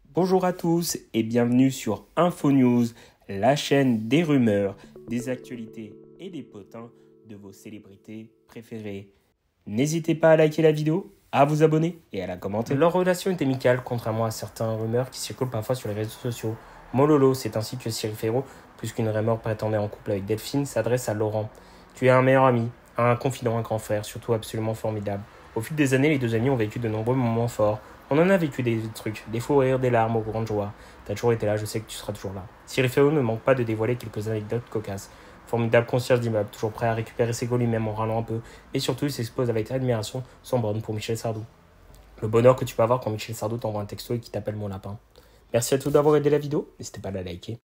Bonjour à tous et bienvenue sur Info News, la chaîne des rumeurs, des actualités et des potins de vos célébrités préférées. N'hésitez pas à liker la vidéo, à vous abonner et à la commenter. Leur relation est amicale, contrairement à certaines rumeurs qui circulent parfois sur les réseaux sociaux. Mololo, c'est ainsi que Cyril Ferraud, plus qu'une rumeur prétendait en couple avec Delphine, s'adresse à Laurent. Tu es un meilleur ami, un confident, un grand frère, surtout absolument formidable. Au fil des années, les deux amis ont vécu de nombreux moments forts. On en a vécu des trucs, des fous rires, des larmes, aux grandes joies. T'as toujours été là, je sais que tu seras toujours là. Cyril Ferraud ne manque pas de dévoiler quelques anecdotes cocasses. Formidable concierge d'immeuble, toujours prêt à récupérer ses gaults lui-même en râlant un peu. Et surtout, il s'expose avec admiration son borne pour Michel Sardou. Le bonheur que tu peux avoir quand Michel Sardou t'envoie un texto et qui t'appelle mon lapin. Merci à tous d'avoir aidé la vidéo, n'hésitez pas à la liker.